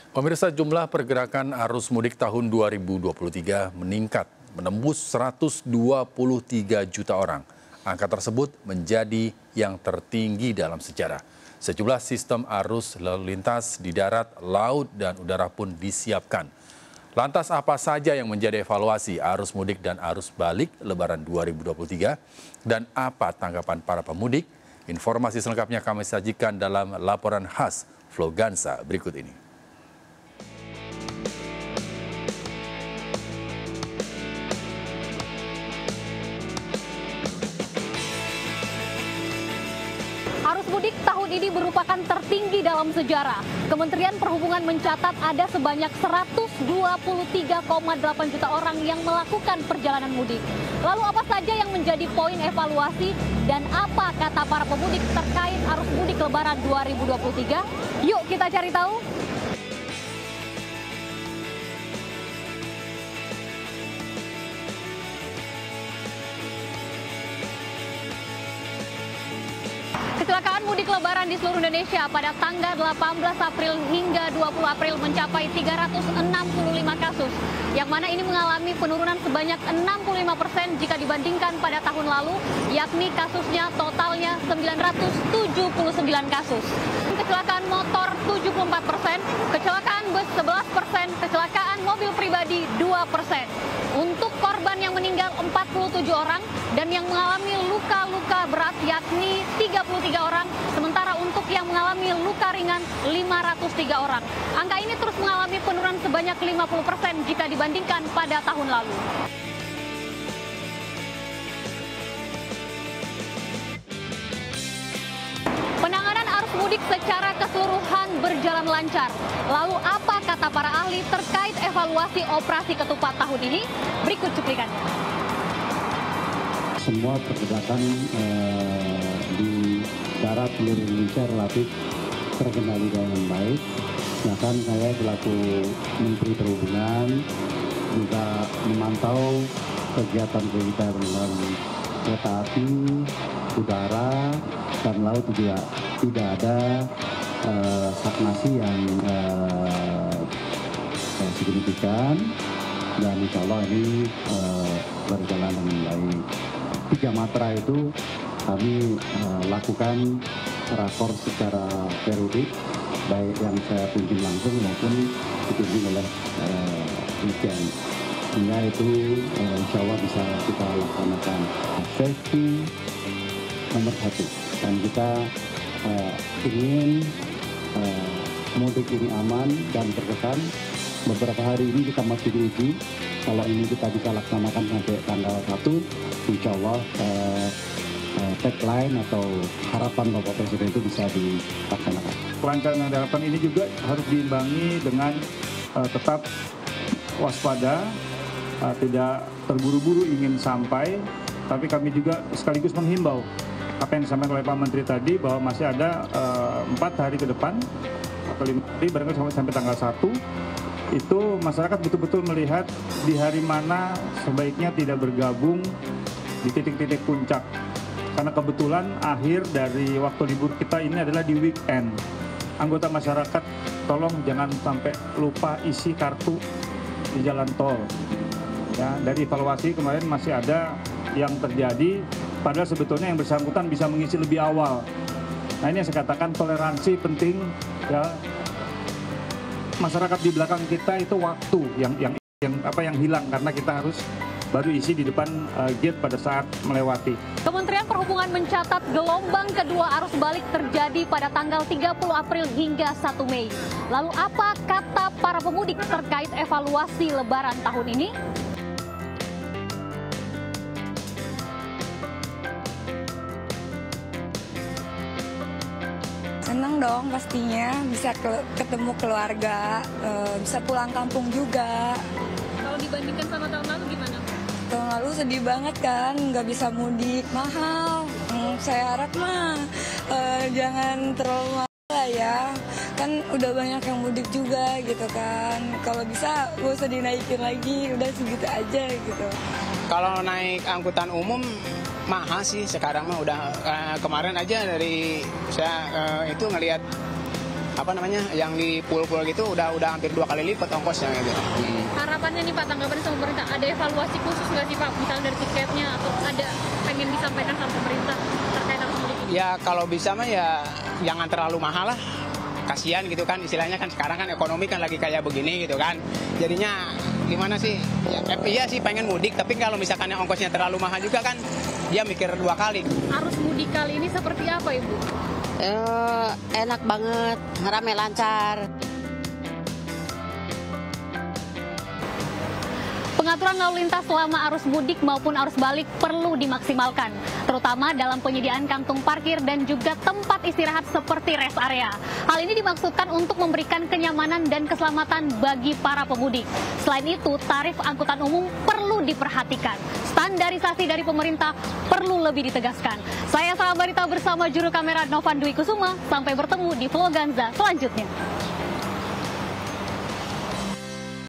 Pemirsa, jumlah pergerakan arus mudik tahun 2023 meningkat menembus 123 juta orang. Angka tersebut menjadi yang tertinggi dalam sejarah. Sejumlah sistem arus lalu lintas di darat, laut, dan udara pun disiapkan. Lantas apa saja yang menjadi evaluasi arus mudik dan arus balik Lebaran 2023? Dan apa tanggapan para pemudik? Informasi selengkapnya kami sajikan dalam laporan khas Flogansa berikut ini. Arus mudik tahun ini merupakan tertinggi dalam sejarah. Kementerian Perhubungan mencatat ada sebanyak 123,8 juta orang yang melakukan perjalanan mudik. Lalu apa saja yang menjadi poin evaluasi dan apa kata para pemudik terkait arus mudik Lebaran 2023? Yuk kita cari tahu. Kecelakaan mudik Lebaran di seluruh Indonesia pada tanggal 18 April hingga 20 April mencapai 365 kasus, yang mana ini mengalami penurunan sebanyak 65% jika dibandingkan pada tahun lalu, yakni kasusnya totalnya 979 kasus. Kecelakaan motor 74%, kecelakaan bus 11%, kecelakaan mobil pribadi 2%. Untuk korban yang meninggal 47 orang dan yang mengalami luka-luka berat yakni 33 orang, sementara untuk yang mengalami luka ringan 503 orang. Angka ini terus mengalami penurunan sebanyak 50% jika dibandingkan pada tahun lalu. Penanganan arus mudik secara keseluruhan berjalan lancar. Lalu apa kata para ahli terkait evaluasi operasi ketupat tahun ini? Berikut cuplikannya. Semua pergerakan di darat seluruh Indonesia relatif terkendali dengan baik. Bahkan saya selaku Menteri Perhubungan juga memantau kegiatan-kegiatan dalam kereta api, udara, dan laut juga tidak ada stagnasi yang signifikan, dan insya Allah ini berjalan dengan baik. 3 matra itu kami lakukan rakor secara periodik, baik yang saya pimpin langsung maupun dipimpin oleh Dirjen. Sehingga itu insya Allah bisa kita laksanakan. Safety nomor 1, dan kita ingin mudik ini aman dan berkesan. Beberapa hari ini kita masih diuji, kalau ini kita bisa laksanakan sampai tanggal 1, insya Allah tagline atau harapan Bapak Presiden itu bisa dilaksanakan. Kelancaran yang diharapkan ini juga harus diimbangi dengan tetap waspada, tidak terburu-buru ingin sampai, tapi kami juga sekaligus menghimbau apa yang disampaikan oleh Pak Menteri tadi, bahwa masih ada 4 hari ke depan atau 5 hari, barangkali sampai tanggal 1, itu masyarakat betul-betul melihat di hari mana sebaiknya tidak bergabung di titik-titik puncak. Karena kebetulan akhir dari waktu libur kita ini adalah di weekend. Anggota masyarakat tolong jangan sampai lupa isi kartu di jalan tol. Ya, dari evaluasi kemarin masih ada yang terjadi, padahal sebetulnya yang bersangkutan bisa mengisi lebih awal. Nah, ini yang saya katakan toleransi penting, ya. Masyarakat di belakang kita itu waktu yang hilang karena kita harus baru isi di depan gate pada saat melewati. Kementerian Perhubungan mencatat gelombang kedua arus balik terjadi pada tanggal 30 April hingga 1 Mei. Lalu apa kata para pemudik terkait evaluasi Lebaran tahun ini? Senang dong pastinya, bisa ketemu keluarga, bisa pulang kampung juga. Kalau dibandingkan sama tahun lalu gimana? Tahun lalu sedih banget kan, nggak bisa mudik, mahal. Saya harap jangan terlalu mahal lah ya. Kan udah banyak yang mudik juga gitu kan. Kalau bisa gak usah dinaikin lagi, udah segitu aja gitu. Kalau naik angkutan umum mahal sih sekarang mah udah kemarin aja dari saya itu ngelihat yang di pool-pool gitu udah hampir 2 kali lipat ongkosnya gitu. Harapannya nih Pak, tanggapan sama pemerintah, ada evaluasi khusus nggak sih Pak, misalnya dari tiketnya atau ada pengen disampaikan sama pemerintah terkait arus mudik ini? Ya kalau bisa mah ya jangan terlalu mahal lah. Kasihan gitu kan, istilahnya kan sekarang kan ekonomi kan lagi kayak begini gitu kan. Jadinya gimana sih? Ya, iya sih pengen mudik, tapi kalau misalkan ongkosnya terlalu mahal juga kan dia mikir 2 kali. Arus mudik kali ini seperti apa Ibu? Enak banget, rame lancar. Pengaturan lalu lintas selama arus mudik maupun arus balik perlu dimaksimalkan, terutama dalam penyediaan kantung parkir dan juga tempat istirahat seperti rest area. Hal ini dimaksudkan untuk memberikan kenyamanan dan keselamatan bagi para pemudik. Selain itu, tarif angkutan umum perlu diperhatikan. Standarisasi dari pemerintah perlu lebih ditegaskan. Saya Sarah Barita bersama juru kamera Novan Dwi Kusuma. Sampai bertemu di Vloganza selanjutnya.